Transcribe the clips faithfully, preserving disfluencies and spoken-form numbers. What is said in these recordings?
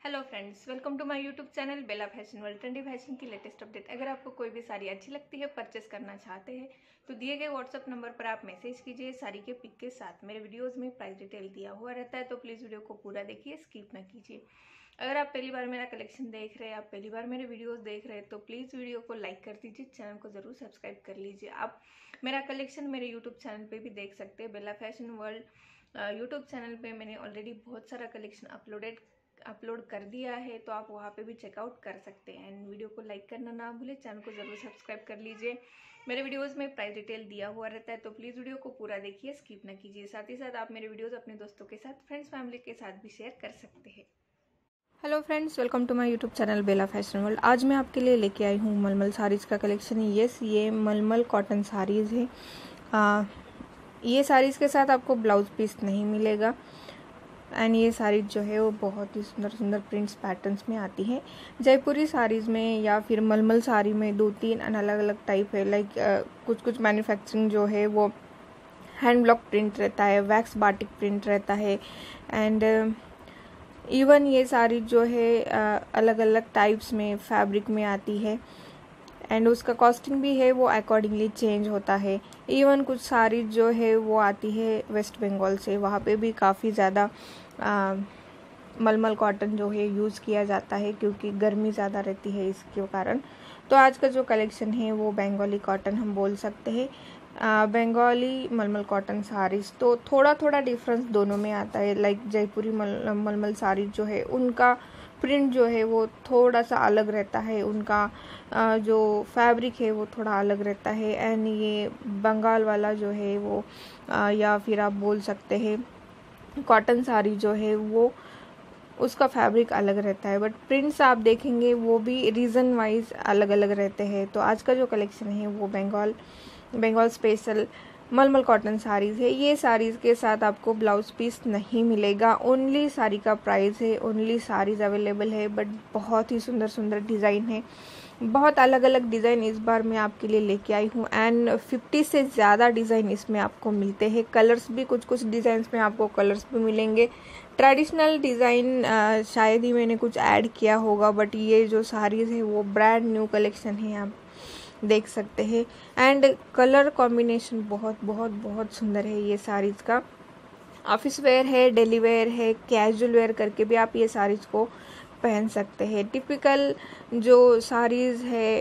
Hello friends, welcome to my YouTube channel Bela fashion world. Trendy fashion की latest update. अगर आपको कोई भी साड़ी अच्छी लगती है, परचेस करना चाहते हैं तो दिए गए व्हाट्सअप नंबर पर आप मैसेज कीजिए साड़ी के पिक के साथ। मेरे वीडियोस में प्राइस डिटेल दिया हुआ रहता है, तो प्लीज़ वीडियो को पूरा देखिए, स्किप ना कीजिए। अगर आप पहली बार मेरा कलेक्शन देख रहे हैं, आप पहली बार मेरे वीडियोस देख रहे हैं तो प्लीज़ वीडियो को लाइक कर दीजिए, चैनल को ज़रूर सब्सक्राइब कर लीजिए। आप मेरा कलेक्शन मेरे यूट्यूब चैनल पर भी देख सकते हैं। Bela fashion world YouTube channel पर मैंने ऑलरेडी बहुत सारा कलेक्शन अपलोडेड अपलोड कर दिया है, तो आप वहाँ पे भी चेकआउट कर सकते हैं। एंड वीडियो को लाइक करना ना भूलें, चैनल को ज़रूर सब्सक्राइब कर लीजिए। मेरे वीडियोस में प्राइस डिटेल दिया हुआ रहता है, तो प्लीज़ वीडियो को पूरा देखिए, स्किप ना कीजिए। साथ ही साथ आप मेरे वीडियोस अपने दोस्तों के साथ, फ्रेंड्स, फैमिली के साथ भी शेयर कर सकते हैं। Hello friends, welcome to my YouTube channel Bela fashion world. आज मैं आपके लिए लेके आई हूँ मलमल साड़ीज़ का कलेक्शन। येस, ये मलमल कॉटन साड़ीज़ है। आ, ये साड़ीज़ के साथ आपको ब्लाउज पीस नहीं मिलेगा। एंड ये साड़ीज़ जो है वो बहुत ही सुंदर सुंदर प्रिंट्स पैटर्न्स में आती है। जयपुरी साड़ीज़ में या फिर मलमल साड़ी में दो तीन अलग अलग टाइप है। लाइक कुछ कुछ मैन्युफैक्चरिंग जो है वो हैंड ब्लॉक प्रिंट रहता है, वैक्स बाटिक प्रिंट रहता है। एंड इवन ये साड़ी जो है अलग अलग टाइप्स में फैब्रिक में आती है। एंड उसका कॉस्टिंग भी है वो अकॉर्डिंगली चेंज होता है। इवन कुछ साड़ी जो है वो आती है वेस्ट बंगाल से, वहाँ पे भी काफ़ी ज़्यादा मलमल कॉटन जो है यूज़ किया जाता है, क्योंकि गर्मी ज़्यादा रहती है इसके कारण। तो आज का जो कलेक्शन है वो बंगाली कॉटन हम बोल सकते हैं। बंगाली मलमल कॉटन साड़ीज़ तो थोड़ा थोड़ा डिफरेंस दोनों में आता है। लाइक जयपुरी मल मलमल साड़ी जो है उनका प्रिंट जो है वो थोड़ा सा अलग रहता है, उनका जो फैब्रिक है वो थोड़ा अलग रहता है। एंड ये बंगाल वाला जो है वो या फिर आप बोल सकते हैं कॉटन साड़ी जो है वो उसका फैब्रिक अलग रहता है, बट प्रिंट्स आप देखेंगे वो भी रीज़न वाइज अलग अलग रहते हैं। तो आज का जो कलेक्शन है वो बंगाल बंगाल स्पेशल मलमल कॉटन साड़ीज़ है। ये साड़ीज़ के साथ आपको ब्लाउज पीस नहीं मिलेगा, ओनली साड़ी का प्राइस है, ओनली साड़ीज़ अवेलेबल है। बट बहुत ही सुंदर सुंदर डिज़ाइन है, बहुत अलग अलग डिज़ाइन इस बार मैं आपके लिए लेके आई हूँ। एंड फिफ्टी से ज़्यादा डिज़ाइन इसमें आपको मिलते हैं। कलर्स भी कुछ कुछ डिज़ाइंस में आपको कलर्स भी मिलेंगे। ट्रेडिशनल डिज़ाइन शायद ही मैंने कुछ ऐड किया होगा, बट ये जो साड़ीज़ है वो ब्रांड न्यू कलेक्शन है, आप देख सकते हैं। एंड कलर कॉम्बिनेशन बहुत बहुत बहुत सुंदर है ये साड़ीज़ का। ऑफिस वेयर है, डेली वेयर है, कैजुअल वेयर करके भी आप ये साड़ीज़ को पहन सकते हैं। टिपिकल जो साड़ीज़ है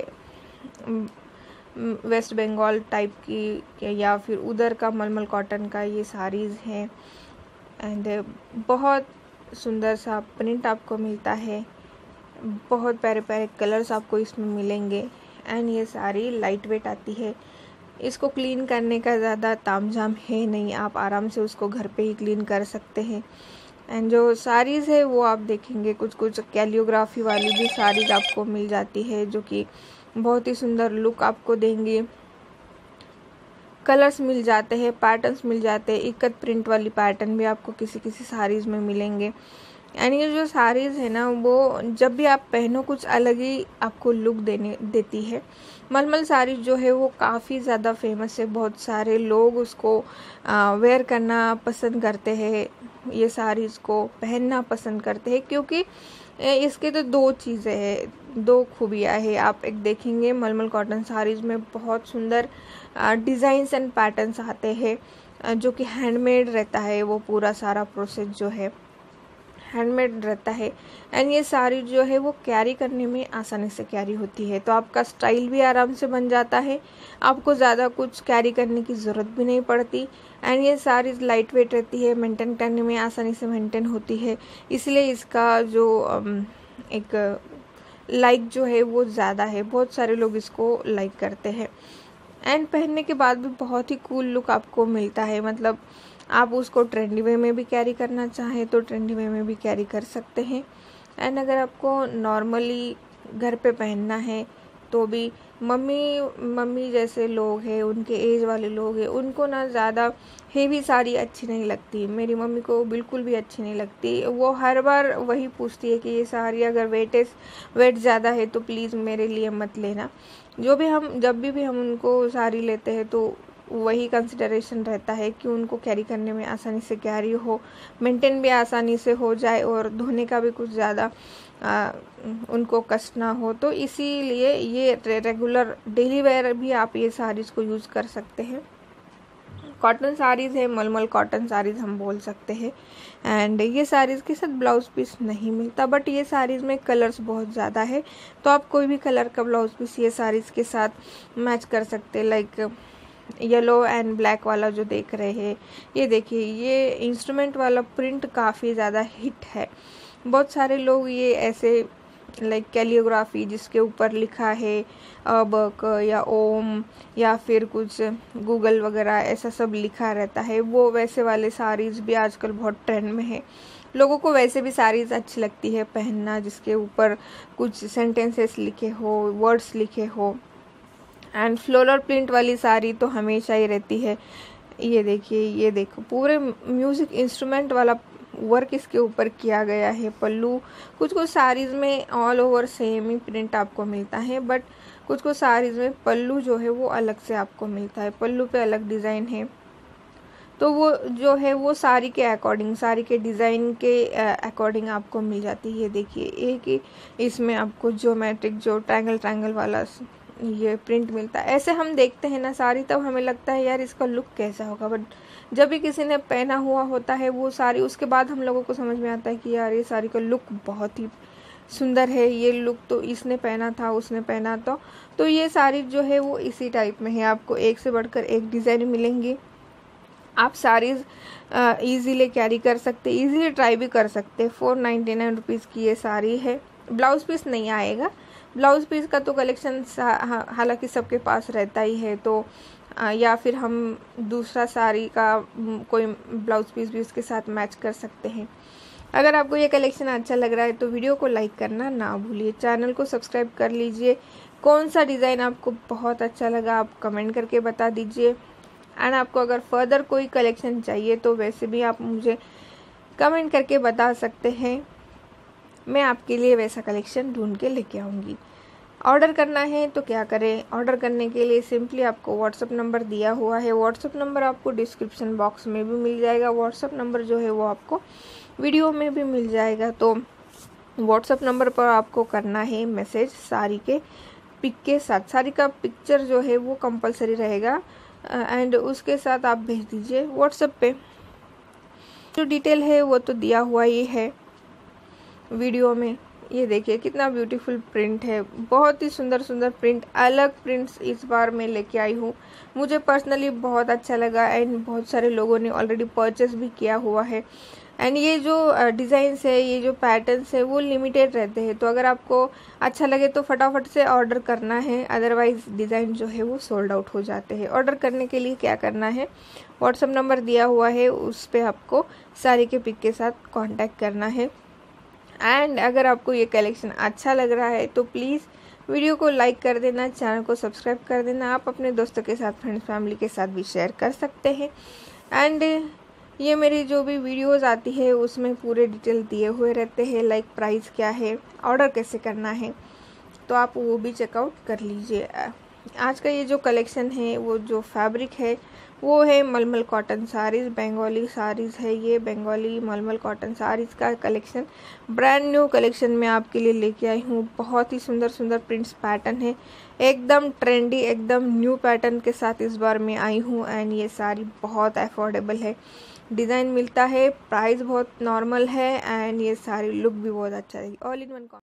वेस्ट बंगाल टाइप की या फिर उधर का मलमल कॉटन का ये साड़ीज़ है। एंड बहुत सुंदर सा प्रिंट आपको मिलता है, बहुत प्यारे प्यारे कलर्स आपको इसमें मिलेंगे। एंड ये साड़ी लाइट वेट आती है, इसको क्लीन करने का ज़्यादा तामझाम है नहीं, आप आराम से उसको घर पे ही क्लीन कर सकते हैं। एंड जो साड़ीज़ है वो आप देखेंगे कुछ कुछ कैलियोग्राफी वाली भी साड़ीज़ आपको मिल जाती है, जो कि बहुत ही सुंदर लुक आपको देंगे। कलर्स मिल जाते हैं, पैटर्न्स मिल जाते हैं, इकत प्रिंट वाली पैटर्न भी आपको किसी किसी साड़ीज़ में मिलेंगे। एंड ये जो साड़ीज़ है ना वो जब भी आप पहनो कुछ अलग ही आपको लुक देने देती है। मलमल साड़ी जो है वो काफ़ी ज़्यादा फेमस है, बहुत सारे लोग उसको वेयर करना पसंद करते हैं, ये साड़ीज़ को पहनना पसंद करते हैं, क्योंकि इसके तो दो चीज़ें हैं, दो खूबियाँ है। आप एक देखेंगे मलमल कॉटन साड़ीज़ में बहुत सुंदर डिज़ाइंस एंड पैटर्न्स आते हैं, जो कि हैंडमेड रहता है, वो पूरा सारा प्रोसेस जो है हैंडमेड रहता है। एंड ये साड़ी जो है वो कैरी करने में आसानी से कैरी होती है, तो आपका स्टाइल भी आराम से बन जाता है, आपको ज़्यादा कुछ कैरी करने की ज़रूरत भी नहीं पड़ती। एंड ये साड़ी लाइट वेट रहती है, मेंटेन करने में आसानी से मेंटेन होती है, इसलिए इसका जो एक लाइक जो है वो ज़्यादा है, बहुत सारे लोग इसको लाइक करते हैं। एंड पहनने के बाद भी बहुत ही कूल लुक आपको मिलता है, मतलब आप उसको ट्रेंडी वे में भी कैरी करना चाहें तो ट्रेंडी वे में भी कैरी कर सकते हैं। एंड अगर आपको नॉर्मली घर पे पहनना है तो भी मम्मी मम्मी जैसे लोग हैं, उनके एज वाले लोग हैं, उनको ना ज़्यादा हेवी साड़ी अच्छी नहीं लगती। मेरी मम्मी को बिल्कुल भी अच्छी नहीं लगती, वो हर बार वही पूछती है कि ये साड़ी अगर वेटेज वेट ज़्यादा है तो प्लीज़ मेरे लिए मत लेना। जो भी हम जब भी भी हम उनको साड़ी लेते हैं तो वही कंसिडरेशन रहता है कि उनको कैरी करने में आसानी से कैरी हो, मेंटेन भी आसानी से हो जाए और धोने का भी कुछ ज़्यादा उनको कष्ट ना हो। तो इसीलिए ये रेगुलर डेली वेयर भी आप ये साड़ीज़ को यूज़ कर सकते हैं। कॉटन साड़ीज़ है, मलमल कॉटन साड़ीज़ हम बोल सकते हैं। एंड ये साड़ीज़ के साथ ब्लाउज पीस नहीं मिलता, बट ये साड़ीज़ में कलर्स बहुत ज़्यादा है, तो आप कोई भी कलर का ब्लाउज पीस ये साड़ीज़ के साथ मैच कर सकते हैं। लाइक येलो एंड ब्लैक वाला जो देख रहे हैं, ये देखिए, ये इंस्ट्रूमेंट वाला प्रिंट काफ़ी ज़्यादा हिट है। बहुत सारे लोग ये ऐसे लाइक कैलियोग्राफी जिसके ऊपर लिखा है अबक या ओम या फिर कुछ गूगल वगैरह ऐसा सब लिखा रहता है, वो वैसे वाले साड़ीज़ भी आजकल बहुत ट्रेंड में है। लोगों को वैसे भी साड़ीज़ अच्छी लगती है पहनना जिसके ऊपर कुछ सेंटेंसेस लिखे हो, वर्ड्स लिखे हो। एंड फ्लोरल प्रिंट वाली साड़ी तो हमेशा ही रहती है। ये देखिए, ये देखो, पूरे म्यूज़िक इंस्ट्रूमेंट वाला वर्क इसके ऊपर किया गया है। पल्लू कुछ कुछ साड़ीज़ में ऑल ओवर सेम ही प्रिंट आपको मिलता है, बट कुछ कुछ साड़ीज़ में पल्लू जो है वो अलग से आपको मिलता है, पल्लू पे अलग डिज़ाइन है। तो वो जो है वो साड़ी के अकॉर्डिंग, साड़ी के डिज़ाइन के अकॉर्डिंग आपको मिल जाती है। ये देखिए, एक ही इसमें आपको ज्योमेट्रिक जो ट्रायंगल ट्रायंगल वाला ये प्रिंट मिलता है। ऐसे हम देखते हैं ना साड़ी, तब हमें लगता है यार इसका लुक कैसा होगा, बट जब भी किसी ने पहना हुआ होता है वो साड़ी, उसके बाद हम लोगों को समझ में आता है कि यार ये साड़ी का लुक बहुत ही सुंदर है, ये लुक तो इसने पहना था, उसने पहना था। तो ये साड़ी जो है वो इसी टाइप में है, आपको एक से बढ़कर एक डिज़ाइन मिलेंगी। आप साड़ीज़ ईजीली कैरी कर सकते, ईजीली ट्राई भी कर सकते। फोर नाइन्टी नाइन रुपीज़ की ये साड़ी है। ब्लाउज पीस नहीं आएगा, ब्लाउज पीस का तो कलेक्शन हालांकि सबके पास रहता ही है, तो या फिर हम दूसरा साड़ी का कोई ब्लाउज पीस भी उसके साथ मैच कर सकते हैं। अगर आपको ये कलेक्शन अच्छा लग रहा है तो वीडियो को लाइक करना ना भूलिए, चैनल को सब्सक्राइब कर लीजिए। कौन सा डिज़ाइन आपको बहुत अच्छा लगा आप कमेंट करके बता दीजिए। एंड आपको अगर फर्दर कोई कलेक्शन चाहिए तो वैसे भी आप मुझे कमेंट करके बता सकते हैं, मैं आपके लिए वैसा कलेक्शन ढूंढ के लेके आऊँगी। ऑर्डर करना है तो क्या करें, ऑर्डर करने के लिए सिंपली आपको व्हाट्सअप नंबर दिया हुआ है, व्हाट्सअप नंबर आपको डिस्क्रिप्शन बॉक्स में भी मिल जाएगा, व्हाट्सअप नंबर जो है वो आपको वीडियो में भी मिल जाएगा। तो व्हाट्सअप नंबर पर आपको करना है मैसेज साड़ी के पिक के साथ, साड़ी का पिक्चर जो है वो कंपलसरी रहेगा एंड उसके साथ आप भेज दीजिए व्हाट्सएप पे। जो डिटेल है वो तो दिया हुआ ही है वीडियो में। ये देखिए कितना ब्यूटीफुल प्रिंट है, बहुत ही सुंदर सुंदर प्रिंट, अलग प्रिंट्स इस बार मैं लेके आई हूँ। मुझे पर्सनली बहुत अच्छा लगा एंड बहुत सारे लोगों ने ऑलरेडी परचेस भी किया हुआ है। एंड ये जो डिज़ाइंस है, ये जो पैटर्न्स है वो लिमिटेड रहते हैं, तो अगर आपको अच्छा लगे तो फटाफट से ऑर्डर करना है, अदरवाइज़ डिज़ाइन जो है वो सोल्ड आउट हो जाते हैं। ऑर्डर करने के लिए क्या करना है, व्हाट्सएप नंबर दिया हुआ है, उस पर आपको साड़ी के पिक के साथ कॉन्टैक्ट करना है। एंड अगर आपको ये कलेक्शन अच्छा लग रहा है तो प्लीज़ वीडियो को लाइक कर देना, चैनल को सब्सक्राइब कर देना। आप अपने दोस्तों के साथ, फ्रेंड्स, फैमिली के साथ भी शेयर कर सकते हैं। एंड ये मेरी जो भी वीडियोस आती है उसमें पूरे डिटेल दिए हुए रहते हैं, लाइक प्राइस क्या है, ऑर्डर कैसे करना है, तो आप वो भी चेकआउट कर लीजिए। आज का ये जो कलेक्शन है, वो जो फैब्रिक है वो है मलमल कॉटन साड़ीज़, बंगाली साड़ीज़ है ये, बंगाली मलमल कॉटन साड़ीज़ का कलेक्शन ब्रांड न्यू कलेक्शन में आपके लिए लेके आई हूँ। बहुत ही सुंदर सुंदर प्रिंट्स पैटर्न है, एकदम ट्रेंडी, एकदम न्यू पैटर्न के साथ इस बार मैं आई हूँ। एंड ये साड़ी बहुत अफोर्डेबल है, डिज़ाइन मिलता है, प्राइस बहुत नॉर्मल है एंड ये सारी लुक भी बहुत अच्छा है। All in one